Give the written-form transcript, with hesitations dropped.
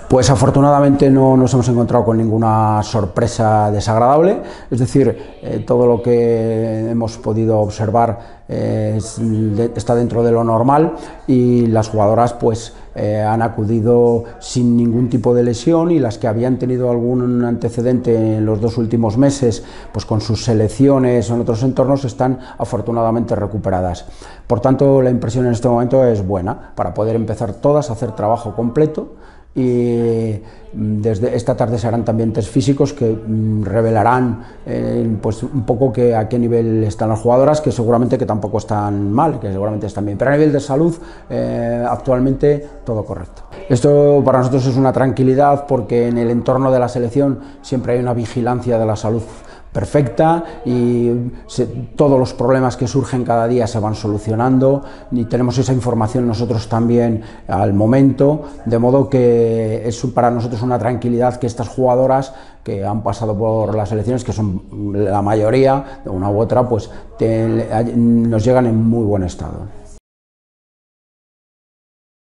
Pues afortunadamente no nos hemos encontrado con ninguna sorpresa desagradable, es decir, todo lo que hemos podido observar está dentro de lo normal y las jugadoras pues han acudido sin ningún tipo de lesión, y las que habían tenido algún antecedente en los 2 últimos meses pues con sus selecciones o en otros entornos están afortunadamente recuperadas. Por tanto, la impresión en este momento es buena para poder empezar todas a hacer trabajo completo. Y desde esta tarde se harán también test físicos que revelarán pues un poco a qué nivel están las jugadoras, que seguramente que tampoco están mal, que seguramente están bien, pero a nivel de salud actualmente todo correcto. Esto para nosotros es una tranquilidad, porque en el entorno de la selección siempre hay una vigilancia de la salud perfecta y todos los problemas que surgen cada día se van solucionando, y tenemos esa información nosotros también al momento, de modo que es para nosotros una tranquilidad que estas jugadoras que han pasado por las selecciones, que son la mayoría de una u otra, pues nos llegan en muy buen estado.